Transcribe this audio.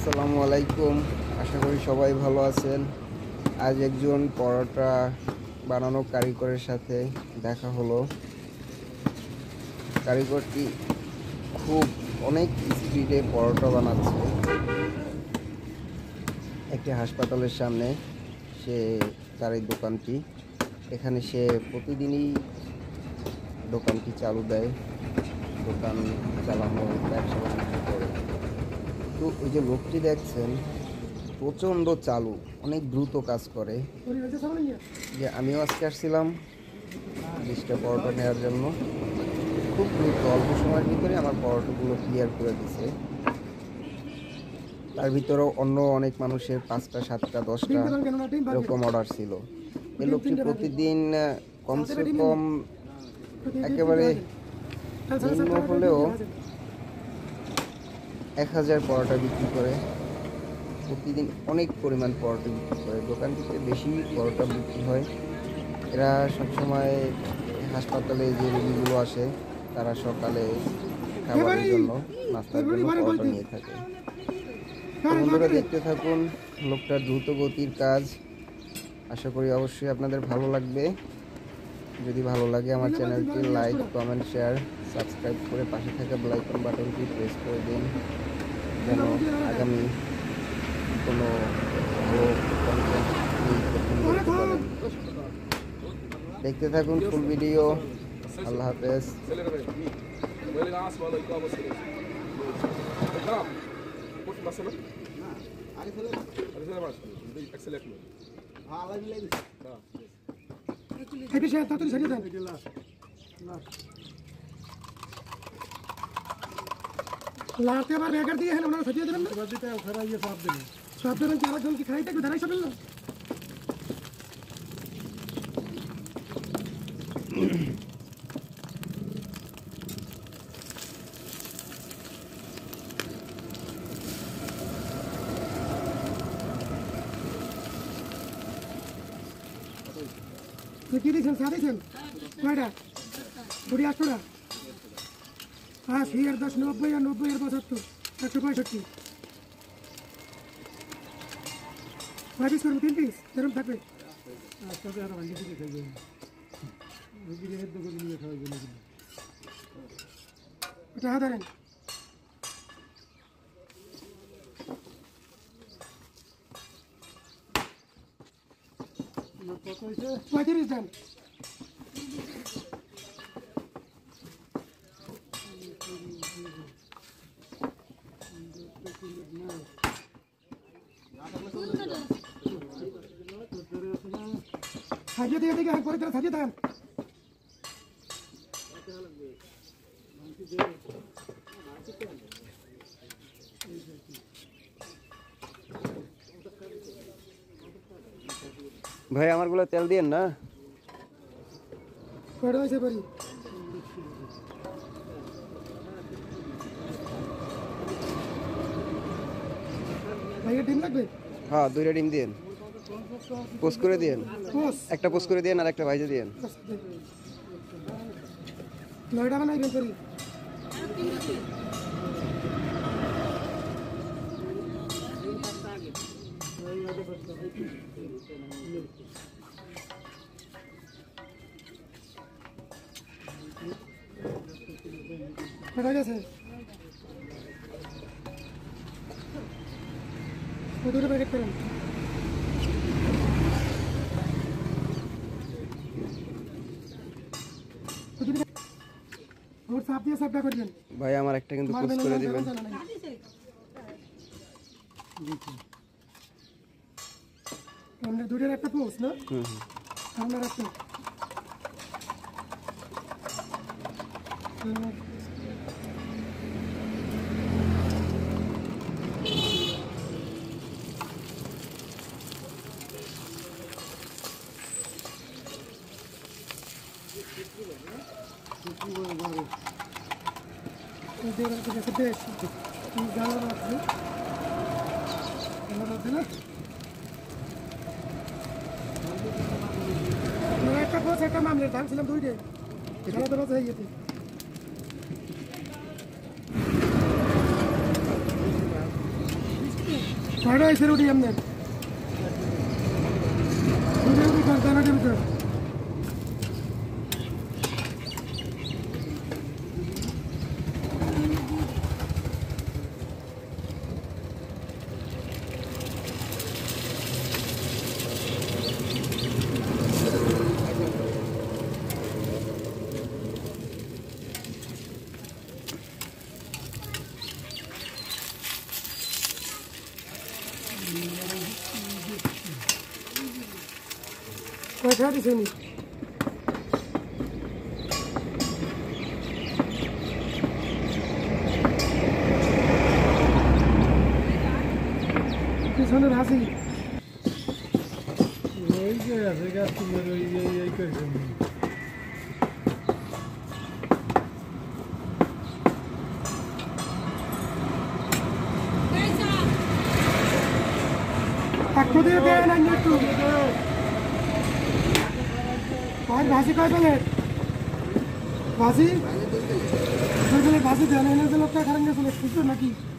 আসসালামু আলাইকুম। আশা করি সবাই ভালো আছেন। আজ একজন পরোটা বানানো কারিগরের সাথে দেখা হলো। কারিগরটি খুব অনেক স্পিডে পরোটা বানাচ্ছে। একটি হাসপাতালের সামনে তার এই দোকানটি। এখানে সে প্রতিদিনই দোকানটি চালু দেয়, দোকান চালানো ব্যবসা বাণিজ্য করে। তো ওই যে লোকটি দেখছেন প্রচণ্ড চালু, অনেক দ্রুত কাজ করে। যে আমিও আজকে আসছিলাম 20টা পরোটা নেওয়ার জন্য। খুব দ্রুত অল্প সময়ের ভিতরে আমার পরোটাগুলো ক্লিয়ার করে দিছে। তার ভিতরেও অন্য অনেক মানুষের 5টা 7টা 10টা এরকম অর্ডার ছিল। এই লোকটি প্রতিদিন কমসে কম একেবারে নিম্ন হলেও 1000 পরোটা বিক্রি করে। প্রতিদিন অনেক পরিমাণ পরোটা বিক্রি করে। দোকানটিতে বেশি পরোটা বিক্রি হয়। এরা সবসময় হাসপাতালে যে রোগীগুলো আসে তারা সকালে খাবারের জন্য, নাস্তার জন্য পরোটা নিয়ে থাকে। বন্ধুরা দেখতে থাকুন লোকটার দ্রুত গতির কাজ। আশা করি অবশ্যই আপনাদের ভালো লাগবে। যদি ভালো লাগে আমার চ্যানেলটি লাইক, কমেন্ট, শেয়ার, সাবস্ক্রাইব করে পাশে থাকা বেল আইকন বাটনটি প্রেস করে দিন, যেন আগামী কোনো ভালো কন্টেন্ট দেখতে পারেন। দেখতে থাকুন ফুল ভিডিও। আল্লাহ হাফেজ। लाते बार बेकार दिए हैं उन्होंने सजिए देना बजते है खरा ये साफ देना चारा जन की खाई तक धराई सब ना ये की दिसन सारे सन कोड़ा बुढ़ी आठड़ा हाँ 10 10 90 या 90 या 75 165 बाईस करो 3 पीस गरम থাকবে আজকে আর ভাঙি দিতে খাইবে রুগী রেড করে নিয়ে খাওয়াবে না এটা হাদারেন কত হইছে 35 দেন সাজিয়ে দিয়ে দেখে করে তারা সাজিয়ে দেন ভাই আমারগুলো তেল দিয়েন না। করে হইছে পারি ভাই ডিম লাগবে। হ্যাঁ 2টা ডিম দিয়েন, পোস্ট করে দিয়েন। একটা পোস্ট করে দিয়েন আর একটা ভাইজে দিয়েন। 9টা বানাই করি ঠিক আছে দুটো প্যাকেট করেন और साफ दिया सबटा कर देन ভাই আমার একটা কিন্তু পোস্ট করে দিবেন। আমরা দুটোর একটা পোস্ট না আমরা রাখতে একটা পোস্ট একটা মামলে ছিলাম দুইটে খেলা তো হয়ে যেতে কয়টা হয়েছে রুটি আপনার? রুটি দানা টেম্পে কয়টা দিছেন? পিছনের হাসি ওই যে আছে গাছ তুলে ওই যে এই করেছে একটু দিয়ে দেন একটু আর ভাজি কয় প্লেট? ভাজি ভাজি দেন এনে দিল খারাপ নিয়ে চলে নাকি?